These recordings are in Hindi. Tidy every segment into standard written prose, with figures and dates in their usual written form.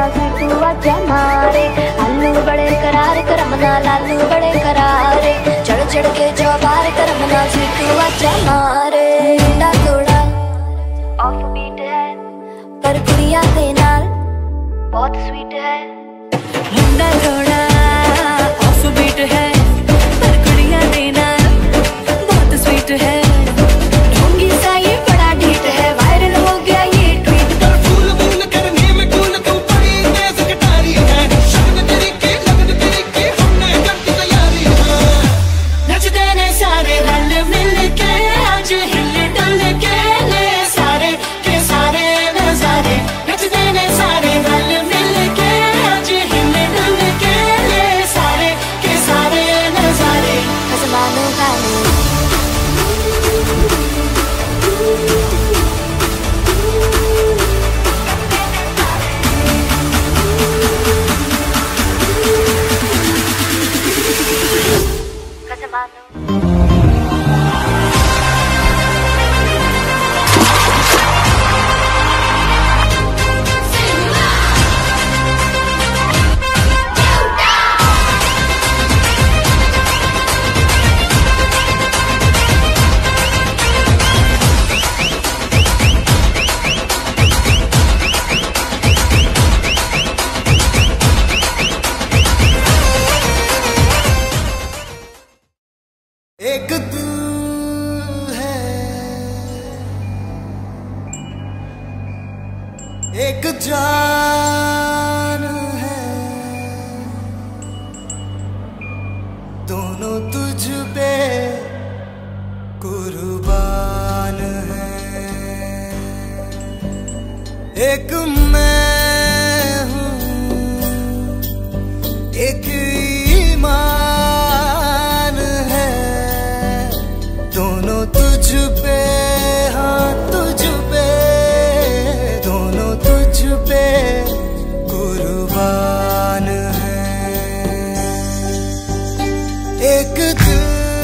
सी तू आजा मारे। आलू बड़े करारे करमना लालू बड़े करारे, चढ़ चढ़ के जो बार करमना सी तू आजा मारे। मुंडा थोड़ा ऑफ बीट है पर कुड़िया दे नाल बहुत स्वीट है। मुंडा थोड़ा ऑफ बीट है पर कुड़िया दे नाल बहुत स्वीट है। ढोंगी सा ये बड़ा ढीठ है, वायरल हो गया ये ट्वीट। फूल फूल करने में कूल तू बड़ी तेज कटारी है, शगन तेरी की लगन तेरी की हमने कर दी तैयारी है। नचते ने सारे रल मिल के आज हिल डुल के ले सारे के सारे नजारे। नचते ने सारे रल मिल के आज हिल डुल के ले सारे के सारे नजारे। आसमानों का एक दिल है एक जान है, दोनों तुझ पे कुर्बान है। एक मैं हूँ एक ईमान है, दोनों तुझ पे हाँ तुझ पे, दोनों तुझ पे कुर्बान है। एक दिल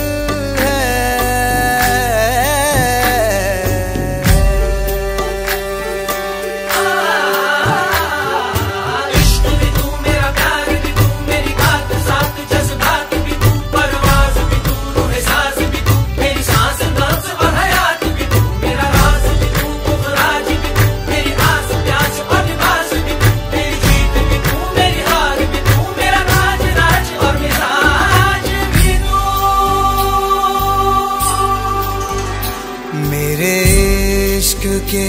के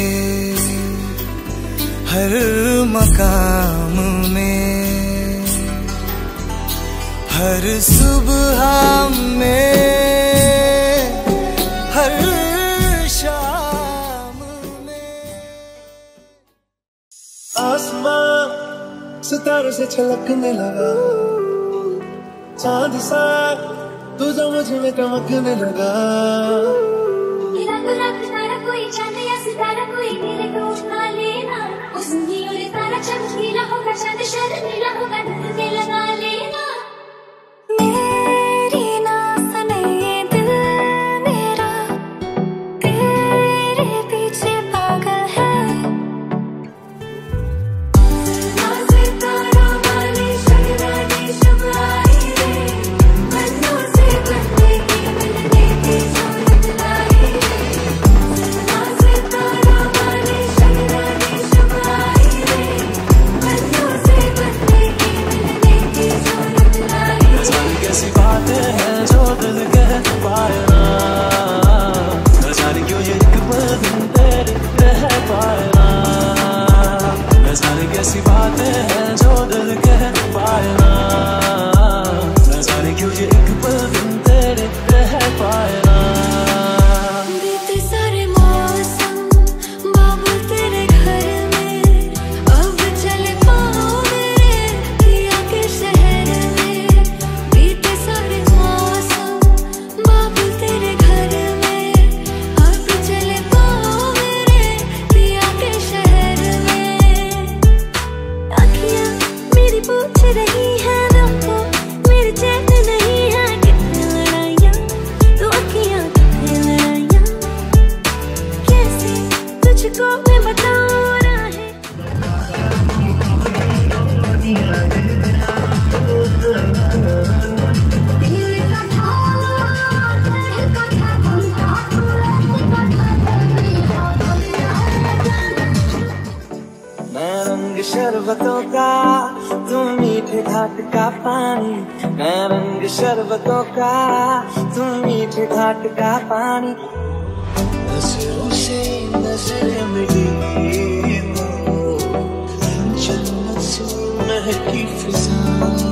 हर मकाम में हर सुबह में हर शाम में। आसमां सितारों से छलकने लगा, चांद सा तू जो मुझ में चमकने लगा। कोई चांद या सितारा कोई तेरे को उठा लेना, उस नीले तारा चमकीला होगा, चांद शर्मीला होगा, दिल में लगा लेना। मेरी नाज़ ये दिल मेरा तेरे पीछे पागल है। सितारा वाली शगरानी शुभ आई रे, बन्नों से बनने की मिलने की सोच लाई रे। शरबतों का, तुम मीठे घाट का पानी, मैं रंग शरबतों का, तुम मीठे घाट का पानी। नजरों से नजर मिली तो जन्नत से महकी फिजाएं,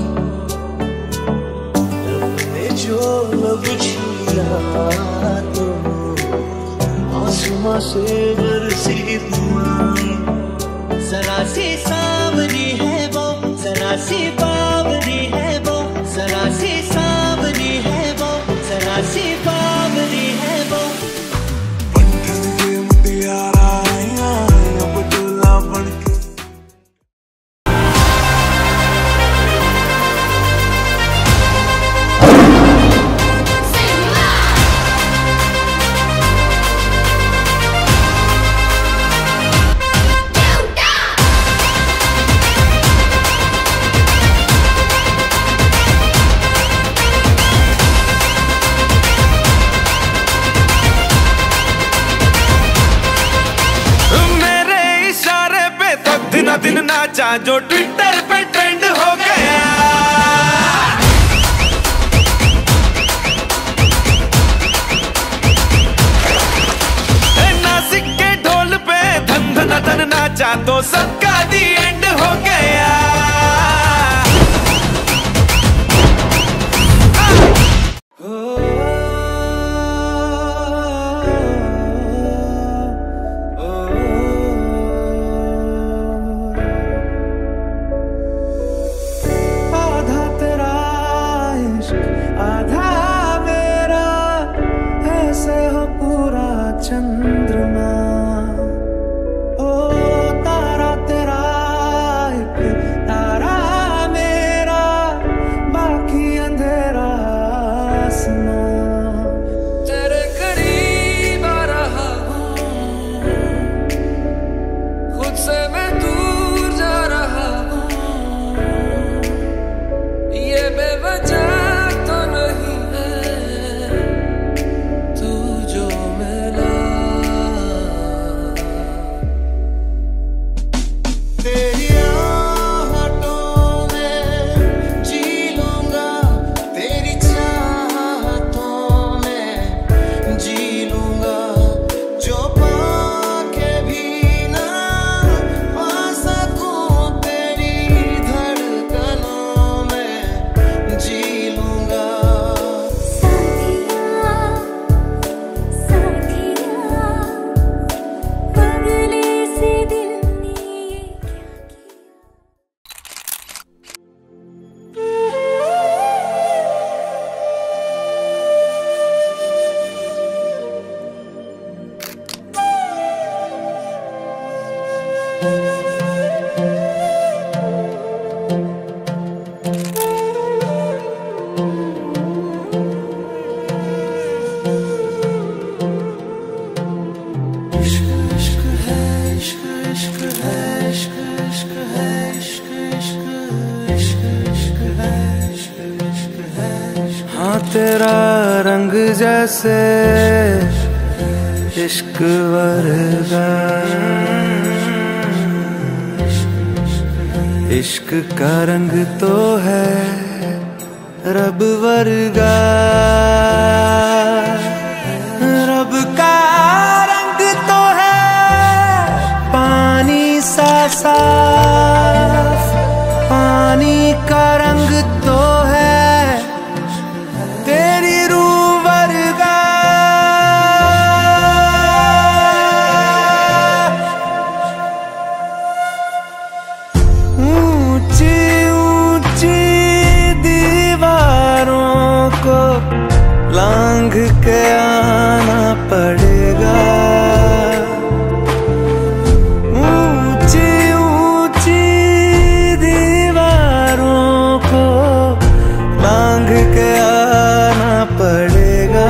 लब ने जो लब छुआ तो आसमां से बरसी दुआएं। जरा सी सांवरी है वो, जरा सी बावरी है वो, जरा सी सांवरी है वो, जरा सी बावरी है वो। बंधन के मुटियारा आया अब डोला बनके। दिन नाचा जो ट्विटर पे ट्रेंड हो गया, नासिक के ढोल पे धन धन धन नाचा तो सबका दी एंड हो गया। चंद्रमा ओ तारा तेरा, एक तारा मेरा, बाकी अंधेरा आसमां। तेरे करीब आ रहा हूँ, खुद से मैं दूर जा रहा हूँ, ये बेवजह तो नहीं है तू जो मिला। तेरी आहटों में जी लूंगा, तेरी चाहतों में जी लूंगा, जो पाके भी ना पा सकूं तेरी धड़कनों में जी लूंगा। हाँ तेरा रंग जैसे इश्क वर्गा, इश्क का रंग तो है रब वर्गा, रब का रंग तो है पानी सा साफ, पानी का रंग तो है तेरी रूह वर्गा। ऊंची ऊंची दीवारों को लांघ के आना पड़ेगा, ऊंची ऊंची दीवारों को लांघ के आना पड़ेगा।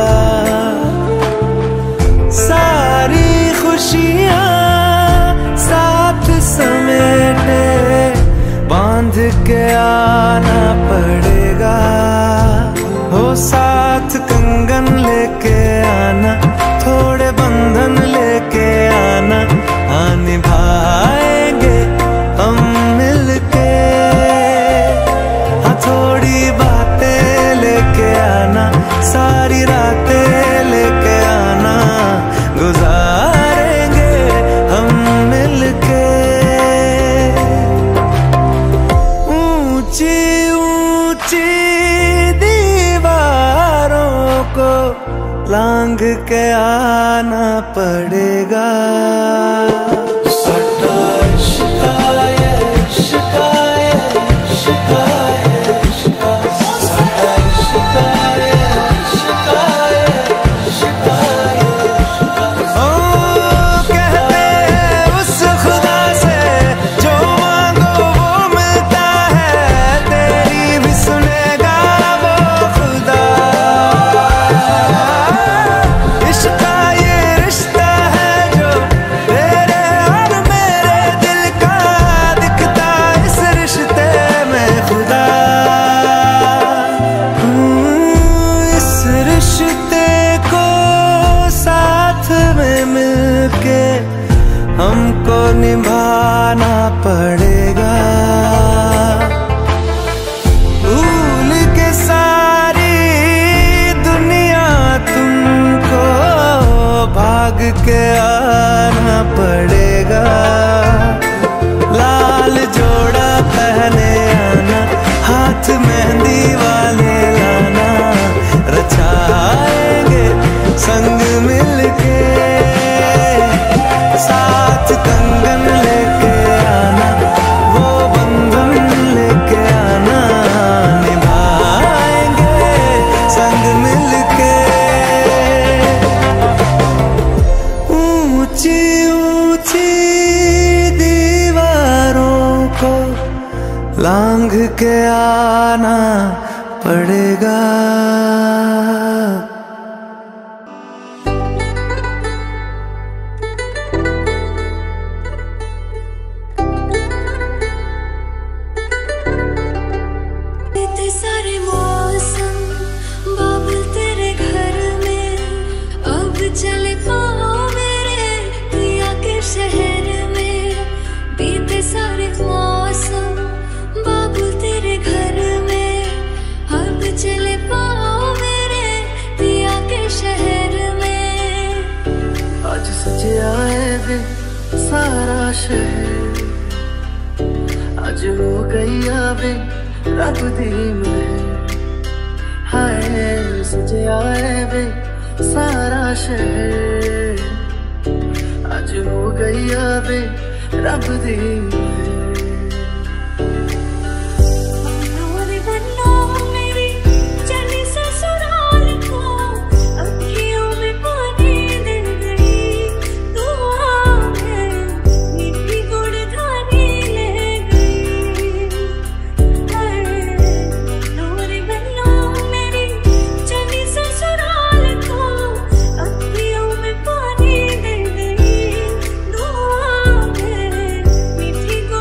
सारी खुशियाँ साथ समेटे बांध के आना पड़ेगा, हो साथ कंगन लेके आना, थोड़े बंधन लेके आना, निभाएंगे हम के आना पड़ेगा। हमको निभाना पड़ेगा। भूल के सारी दुनिया तुमको भाग के आना पड़ेगा। लाल जोड़ा पहने आना, हाथ मेहंदी वाले लाना, रचाएंगे संग मिलके, साथ कंगन लेके आना, वो बंधन लेके आना, निभाएंगे संग मिलके। ऊंची ऊंची दीवारों को लांघ के आना पड़ेगा। सारे मौसम बाबुल तेरे घर में, अब चले पाओ मेरे पिया के शहर में। बीते सारे मौसम बाबुल तेरे घर में, अब चले पाओ मेरे पिया के शहर में। आज सजे आए वे सारा शहर, आज हो गई आवे रब दी महर। हाय सजे आए वे सारा शहर, आज हो गई आवे रब दी महर। मीठी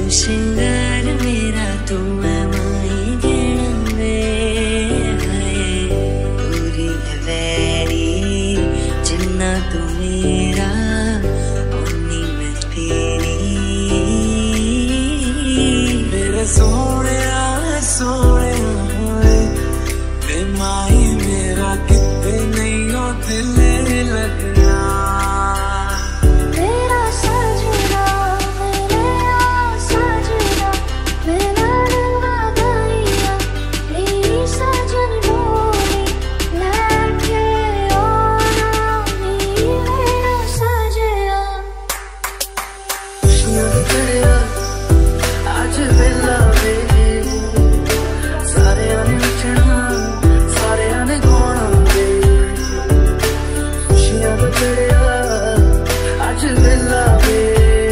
श्रृंगार मेरा तू है माई घेण में पूरी वैरी जिन्ना तू मेरा ओनी मैं तेरी मेरे सोने सोने माई मेरा कितने नहीं हो दिल लगना मेरा सजना मेरा सजना मेरा रंगा गैया मेरी सजन बोली लेके आना मेरा सजना खुशियां तेरा आज वेला वे सारे आने नचना सारे आने गाना वे खुशियां तेरा आज वेला वे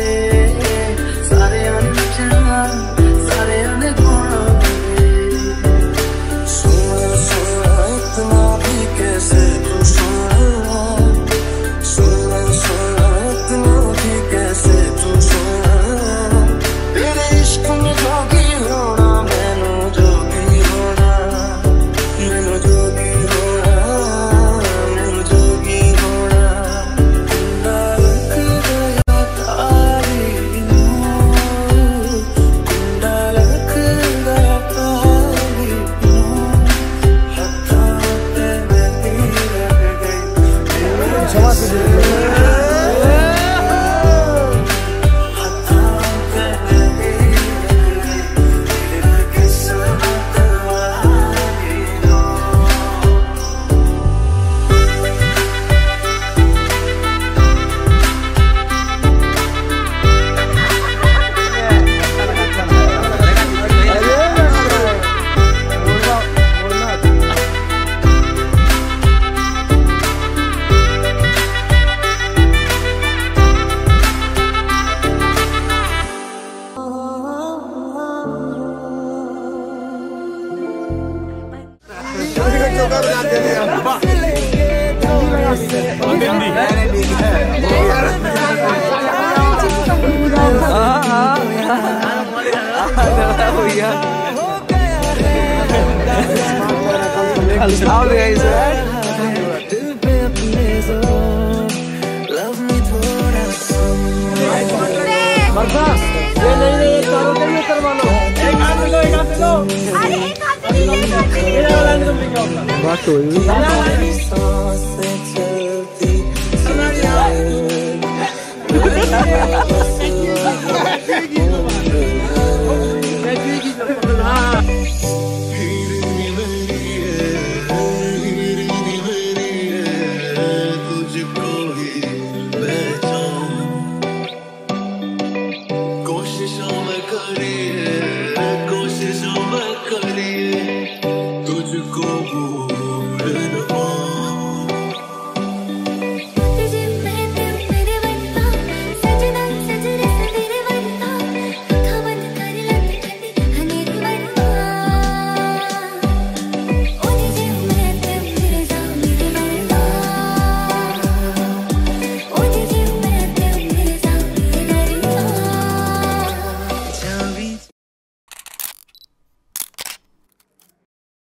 सारे आने नचना सारे आने गाना वे सुन सुन इतना भी कैसे तू सुन सुन सुन इतना भी कैसे तू सुन तेरे इश्क में जोगी होना मैनू जोगी होना मैनू जोगी होना मैनू जोगी होना कुंडा लग गया तारी कुंडा लग गया तारी हत्था पे मेहंदी लग गई हत्था पे मेहंदी लग गई किस्मत वाली नो दिल पे अपने जोर लव मी थोड़ा बात तो सांसें चलती